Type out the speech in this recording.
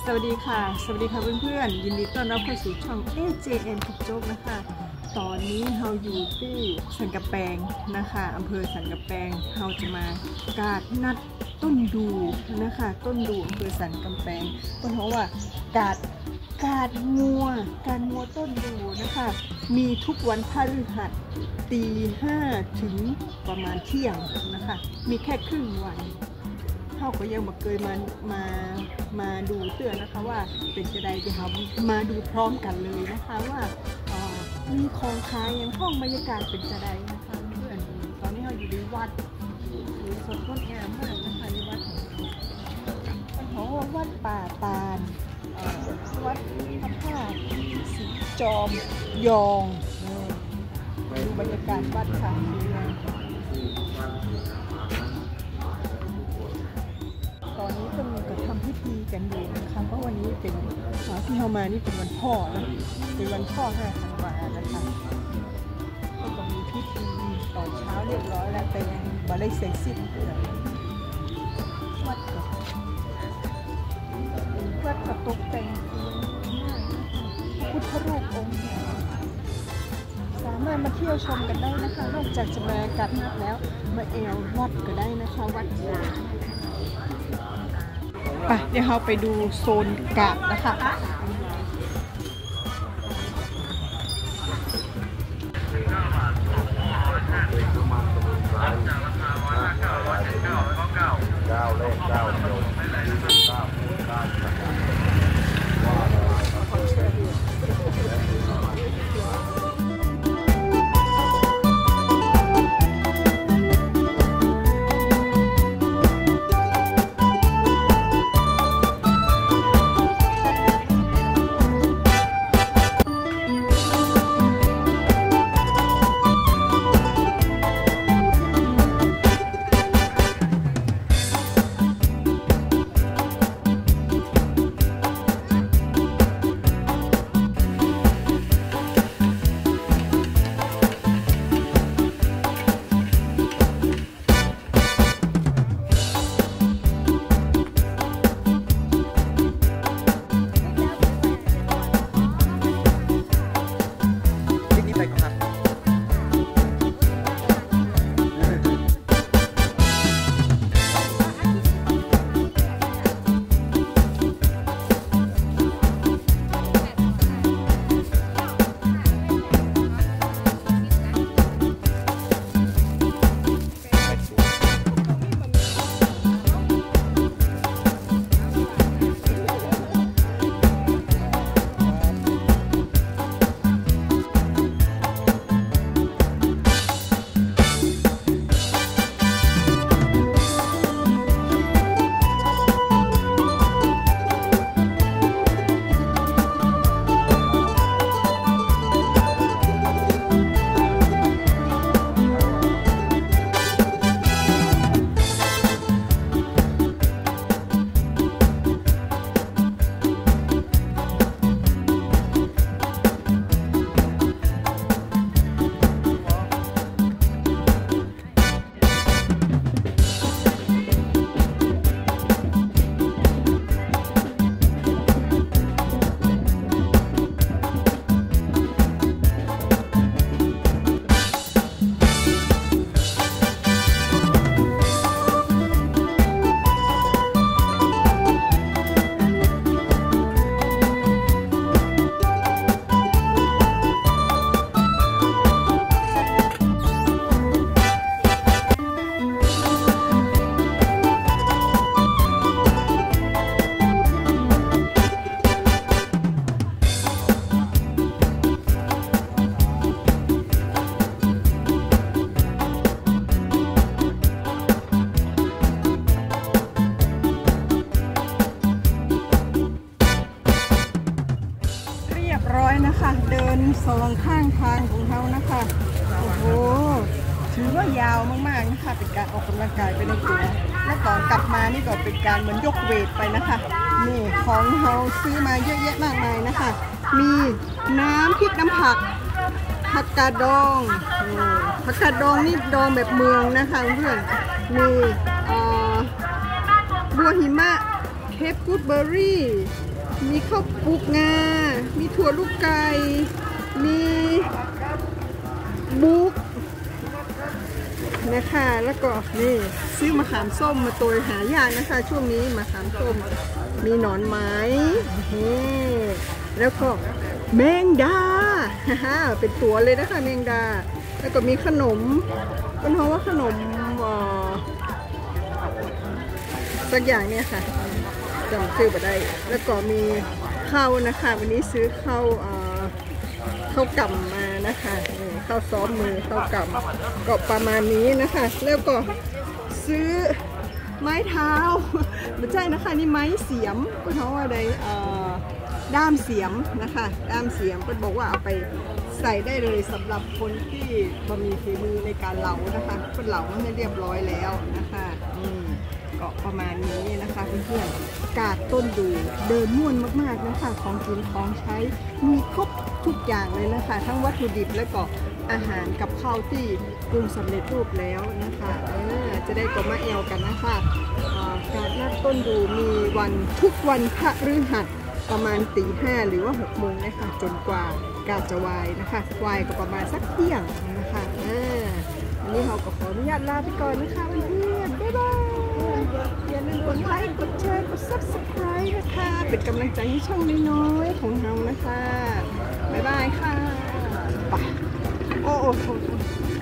สวัสดีค่ะเพื่อนๆยินดีต้อนรับเข้าสู่ช่อง AJN กับโจ๊กนะคะตอนนี้เราอยู่ที่สันกำแพงนะคะอำเภอสันกำแพงเราจะมากาดนัดต้นดูนะคะต้นดูอำเภอสันกำแพงเพราะว่ากาดงัวต้นดูนะคะมีทุกวันพฤหัสตี 5ถึงประมาณเที่ยงนะคะมีแค่ครึ่งวันเขาก็ยังบอกเคยมาดูเตือนนะคะว่าเป็นจะใดจะทำมาดูพร้อมกันเลยนะคะว่ามีของขายยังห้องบรรยากาศเป็นจะใดนะคะเพื่อนตอนนี้เราอยู่ในวัดสดงดงามมากนะคะในวัดของวัดป่าตาลวัดพระธาตุสีจอมยองดูบรรยากาศวัดค่ะตอนนี้ก็มีการทำพิธีกันอยู่นะคะเพราะวันนี้เป็นที่เรามานี่เป็นวันพ่อนะเป็นวันพ่อ5 ธันวานะคะก็มีพิธีตอนเช้าเรียบร้อยแล้วแต่ยังไม่ได้เสร็จสิ้นเลยวัดกับตกแต่งพุทธรูปองค์สามารถมาเที่ยวชมกันได้นะคะนอกจากจะมากัดนัดแล้วมาแอววัดก็ได้นะคะวัดไปเดี๋ยวเราไปดูโซนกาดนะคะเดินสองข้างทางของเขานะคะโอ้โหถือว่ายาวมากๆนะคะเป็นการออกกำลังกายไปในตัวและก่อนกลับมานี่ก็เป็นการเหมือนยกเวทไปนะคะนี่ของเขาซื้อมาเยอะแยะมากมายนะคะมีน้ำพริกน้ำผักกาดดองผักกาดดองนี่ดองแบบเมืองนะคะเพื่อนมีบัวหิมะเคปกูดเบอร์รี่มีข้าวปลูกงา มีถั่วลูกไก่ มีบุกนะคะแล้วก็นี่ซื้อมะขามส้มมาตัวหายากนะคะช่วงนี้มะขามส้มมีหนอนไม้แล้วก็แมงดาเป็นตัวเลยนะคะแมงดาแล้วก็มีขนมเป็นเพราะว่าขนมสักอย่างเนี่ยค่ะจำชื่อมาได้แล้วก็มีข้าวนะคะวันนี้ซื้อข้าวกำมานะคะข้าวซ้อมมือข้าวกำก็ประมาณนี้นะคะแล้วก็ซื้อไม้เท้าไม่ใช่นะคะนี่ไม้เสียมเพราะว่าอะไรด้ามเสียมนะคะด้ามเสียมเปิ้ลบอกว่าเอาไปใส่ได้เลยสำหรับคนที่มีฝีมือในการเหลานะคะเปิ้ลเหลาให้เรียบร้อยแล้วนะคะก็ประมาณนี้นะคะเพื่อนๆกาดต้นดูเดินม่วนมากๆนะคะของกินของใช้มีครบทุกอย่างเลยนะคะทั้งวัตถุดิบและก็อาหารกับข้าวที่ปรุงสำเร็จรูปแล้วนะคะจะได้ก็มาแอลกันนะคะกาดนัดต้นดูมีวันทุกวันพฤหัสประมาณตีห้าหรือว่า6 โมงนะคะจนกว่ากาดจะวายนะคะวายก็ประมาณสักเที่ยงนะคะวันนี้เราก็ขออนุญาตลาไปก่อนนะคะเพื่อนๆบ๊ายบายอย่าลืมกดไลค์กดแชร์กด Subscribe นะคะเป็นกำลังใจให้ช่องน้อยๆของเรานะคะบ๊ายบายค่ะไปโอ้